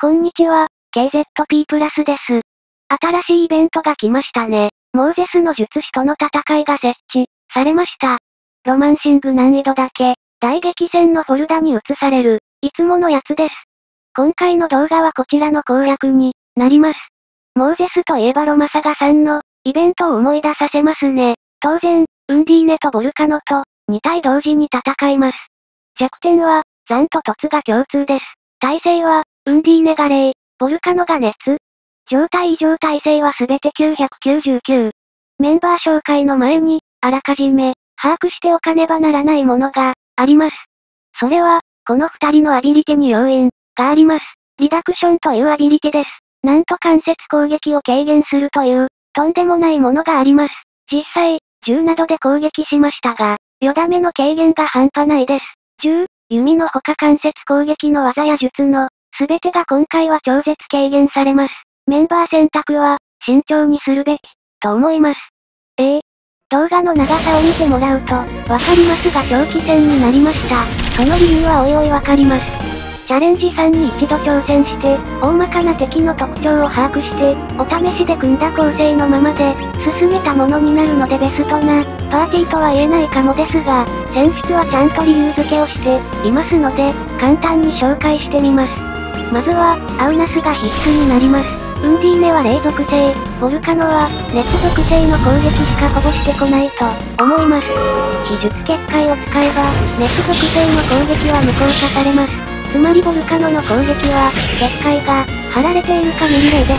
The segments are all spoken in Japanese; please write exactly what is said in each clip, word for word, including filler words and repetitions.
こんにちは、ケーゼットピー プラスです。新しいイベントが来ましたね。モーゼスの術師との戦いが設置されました。ロマンシング難易度だけ、大激戦のフォルダに移される、いつものやつです。今回の動画はこちらの攻略になります。モーゼスといえばロマサガさんのイベントを思い出させますね。当然、ウンディーネとボルカノとに体同時に戦います。弱点は、残と突が共通です。耐性は、ウンディーネが冷、ボルカノが熱。状態異常耐性はすべてきゅうひゃくきゅうじゅうきゅう。メンバー紹介の前に、あらかじめ、把握しておかねばならないものが、あります。それは、この二人のアビリティに要因、があります。リダクションというアビリティです。なんと間接攻撃を軽減するという、とんでもないものがあります。実際、銃などで攻撃しましたが、よだめの軽減が半端ないです。銃、弓のほか間接攻撃の技や術の、すべてが今回は超絶軽減されます。メンバー選択は、慎重にするべき、と思います。ええ動画の長さを見てもらうと、わかりますが長期戦になりました。その理由はおいおいわかります。チャレンジさんに一度挑戦して、大まかな敵の特徴を把握して、お試しで組んだ構成のままで、進めたものになるのでベストな、パーティーとは言えないかもですが、選出はちゃんと理由付けをして、いますので、簡単に紹介してみます。まずは、アウナスが必須になります。ウンディーネは冷属性、ボルカノは、熱属性の攻撃しかこぼしてこないと、思います。非術結界を使えば、熱属性の攻撃は無効化されます。つまりボルカノの攻撃は、結界が、張られているか見る例です。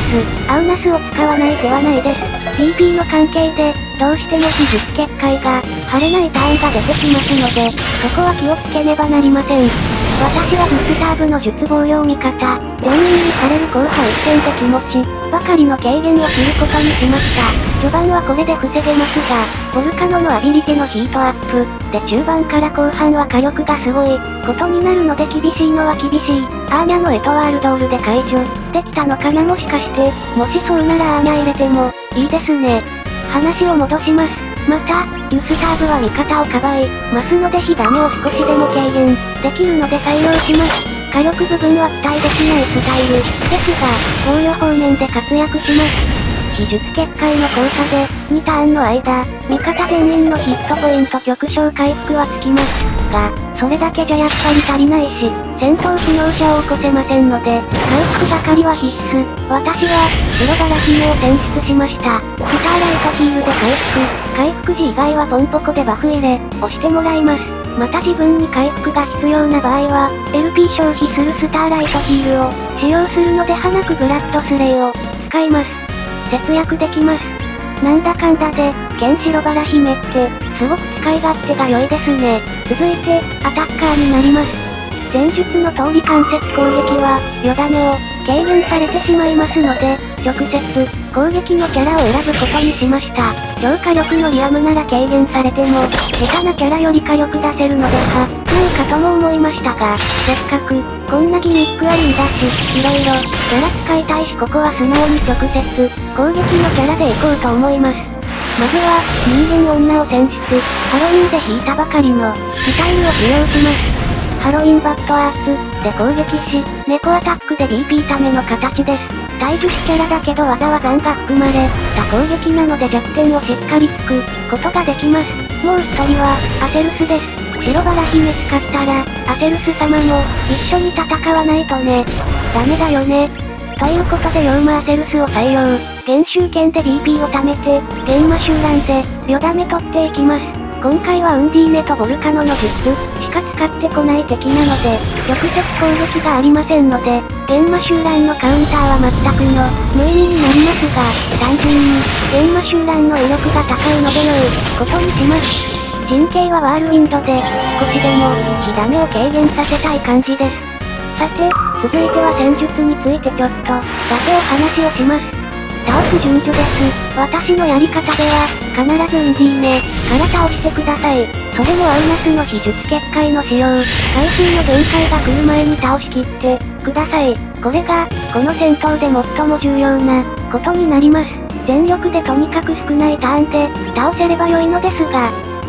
アウナスを使わない手はないです。ピーピー の関係で、どうしても非術結界が、張れないターンが出てきますので、そこは気をつけねばなりません。私はブスターブの術防用味方、病人にされる後半一点で気持ち、ばかりの軽減をすることにしました。序盤はこれで防げますが、ボルカノのアビリティのヒートアップ、で中盤から後半は火力がすごい、ことになるので厳しいのは厳しい。アーニャのエトワールドールで解除、できたのかなもしかして、もしそうならアーニャ入れても、いいですね。話を戻します。また、デュスターブは味方をかばい、ますので火ダメを少しでも軽減、できるので採用します。火力部分は期待できないスタイル、ですが、防御方面で活躍します。非術結界の効果で、にターンの間、味方全員のヒットポイント極小回復はつきます。が、それだけじゃやっぱり足りないし、戦闘機能者を起こせませんので、回復係は必須。私は、白バラ姫を選出しました。スターライトヒールで回復。回復時以外はポンポコでバフ入れ、押してもらいます。また自分に回復が必要な場合は、エルピー 消費するスターライトヒールを使用するので花くブラッドスレイを使います。節約できます。なんだかんだで、剣白バラ姫って、すごく使い勝手が良いですね。続いて、アタッカーになります。前述の通り間接攻撃は、よだめを、軽減されてしまいますので、直接、攻撃のキャラを選ぶことにしました。超火力のリアムなら軽減されても、下手なキャラより火力出せるのでは、ないかとも思いましたが、せっかく、こんなギミックあるんだし、いろいろ、キャラ使いたいしここは素直に直接、攻撃のキャラでいこうと思います。まずは、人間女を選出、ハロウィンで引いたばかりの、スタイルを使用します。ハロウィンバットアーツ、で攻撃し、猫アタックで ビーピー ための形です。対術キャラだけど技はガンが含まれ、た攻撃なので弱点をしっかりつく、ことができます。もう一人は、アセルスです。白バラ姫使ったら、アセルス様も、一緒に戦わないとね。ダメだよね。ということでヨーマアセルスを採用。減収剣で ビーピー を貯めて、ゲンマ集団で、よだめ取っていきます。今回はウンディーネとボルカノの術、しか使ってこない敵なので、直接攻撃がありませんので、ゲンマ集団のカウンターは全くの、無意味になりますが、単純に、ゲンマ集団の威力が高いので良い、ことにします。陣形はワールウィンドで、少しでも、火ダメを軽減させたい感じです。さて、続いては戦術についてちょっと、だけお話をします。倒す順序です。私のやり方では、必ずウンディーネから倒してください。それもアウナスの非術結界の使用、回数の限界が来る前に倒しきって、ください。これが、この戦闘で最も重要な、ことになります。全力でとにかく少ないターンで、倒せれば良いのですが、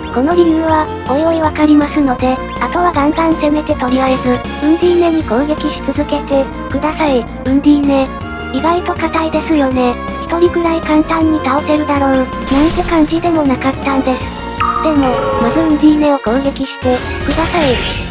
この理由は、おいおいわかりますので、あとはガンガン攻めてとりあえず、ウンディーネに攻撃し続けて、ください、ウンディーネ。意外と硬いですよね。一人くらい簡単に倒せるだろう、なんて感じでもなかったんです。でも、まずウンディーネを攻撃して、ください。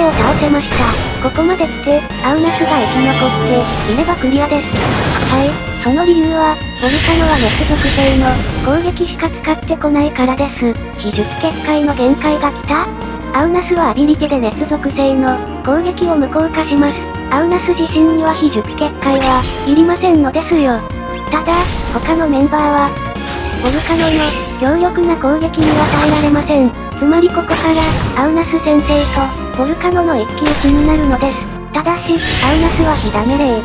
を倒せました。ここまで来て、アウナスが生き残っていればクリアです。はい、その理由は、ボルカノは熱属性の攻撃しか使ってこないからです。秘術結界の限界が来た？アウナスはアビリティで熱属性の攻撃を無効化します。アウナス自身には秘術結界はいりませんのですよ。ただ、他のメンバーは、ボルカノの強力な攻撃には耐えられません。つまりここからアウナス先生とボルカノの一騎打ちになるのです。ただし、アウナスは火ダメ霊。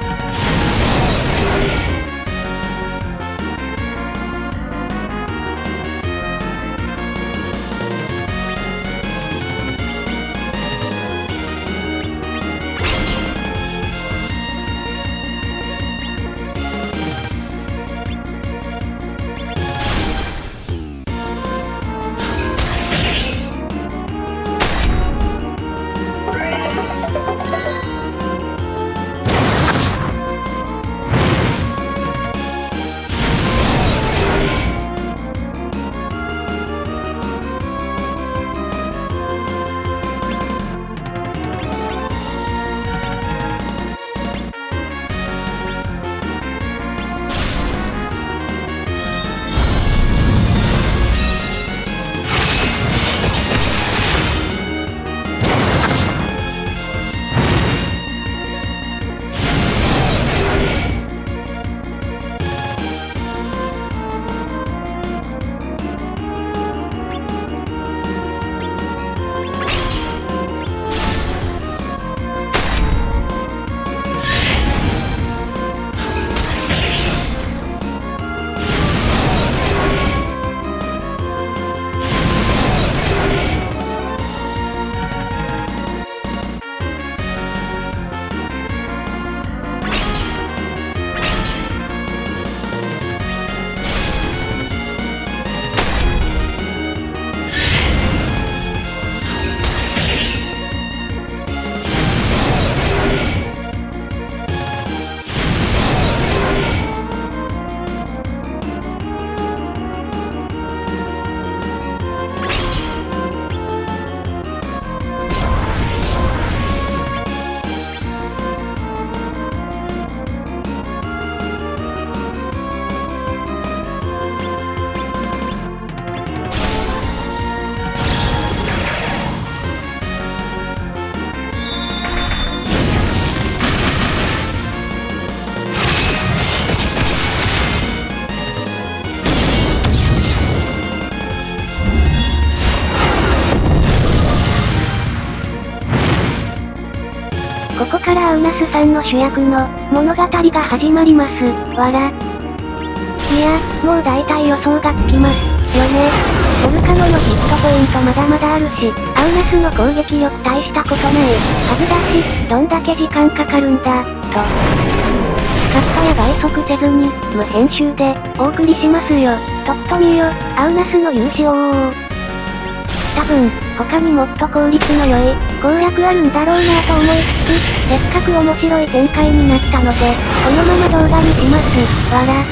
ここからアウナスさんの主役の物語が始まります。わら。いや、もう大体予想がつきます。よね。ボルカノのヒットポイントまだまだあるし、アウナスの攻撃力大したことないはずだし、どんだけ時間かかるんだ、と。カットや倍速せずに、無編集で、お送りしますよ。とっとみよ、アウナスの勇姿を。多分、他にもっと効率の良い、攻略あるんだろうなと思いつつ、せっかく面白い展開になったので、このまま動画にします。わら。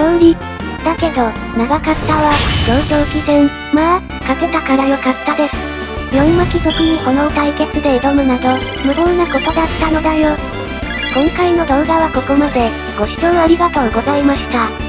勝利。だけど、長かったわ。超長期戦。まあ、勝てたから良かったです。四魔貴族に炎対決で挑むなど、無謀なことだったのだよ。今回の動画はここまで。ご視聴ありがとうございました。